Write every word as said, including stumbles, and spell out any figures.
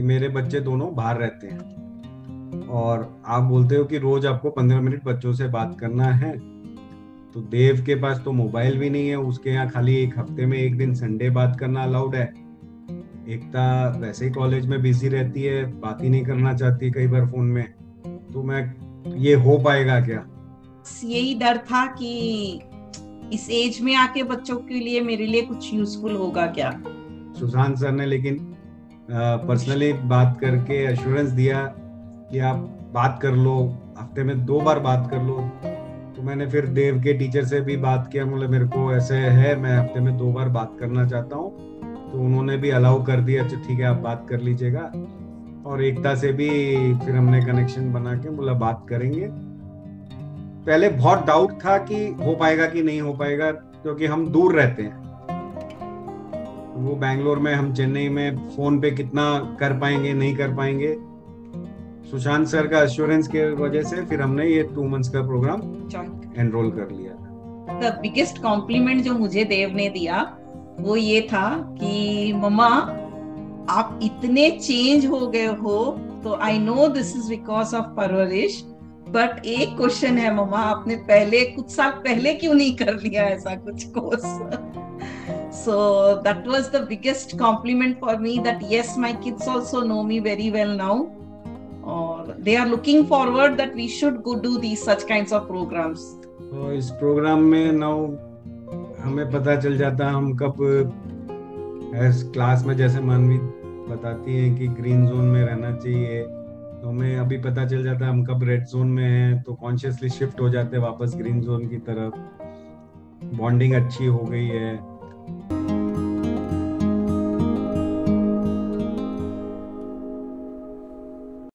मेरे बच्चे दोनों बाहर रहते हैं और आप बोलते हो कि रोज आपको पंद्रह मिनट बच्चों से बात करना है। तो देव के पास तो मोबाइल भी नहीं है, उसके यहाँ खाली एक हफ्ते में एक दिन संडे बात करना अलाउड है। एकता वैसे ही कॉलेज में बिजी रहती है, बात ही नहीं करना चाहती कई बार फोन में। तो मैं, ये हो पाएगा क्या? यही डर था कि इस एज में आके बच्चों के लिए मेरे लिए कुछ यूजफुल होगा क्या। सुशांत सर ने लेकिन पर्सनली बात करके एश्योरेंस दिया कि आप बात कर लो, हफ्ते में दो बार बात कर लो। तो मैंने फिर देव के टीचर से भी बात किया, बोले मेरे को ऐसे है, मैं हफ्ते में दो बार बात करना चाहता हूँ। तो उन्होंने भी अलाउ कर दिया, अच्छा ठीक है आप बात कर लीजिएगा। और एकता से भी फिर हमने कनेक्शन बना के बोला बात करेंगे। पहले बहुत डाउट था कि हो पाएगा कि नहीं हो पाएगा, क्योंकि हम दूर रहते हैं, वो बैंगलोर में, हम चेन्नई में, फोन पे कितना कर पाएंगे नहीं कर पाएंगे। सुशांत सर का एश्योरेंस के वजह से फिर हमने ये टू मंथ्स का प्रोग्राम एनरोल कर लिया। द बिगेस्ट कॉम्प्लीमेंट जो मुझे देव ने दिया वो ये था कि मम्मा आप इतने चेंज हो गए हो, तो I know this is because of परवरिश, बट एक क्वेश्चन है मम्मा, आपने पहले कुछ साल पहले क्यों नहीं कर लिया ऐसा कुछ course. So that was the biggest compliment for me, that yes, my kids also know me very well now, or they are looking forward that we should go do these such kinds of programs. तो इस programme में now हमें पता चल जाता है हम कब, क्लास में जैसे मानवी बताती हैं कि ग्रीन जोन में रहना चाहिए, तो हमें अभी पता चल जाता है हम कब रेड जोन में हैं, तो कॉन्शियसली शिफ्ट हो जाते हैं वापस ग्रीन जोन की तरफ। बॉन्डिंग अच्छी हो गई है।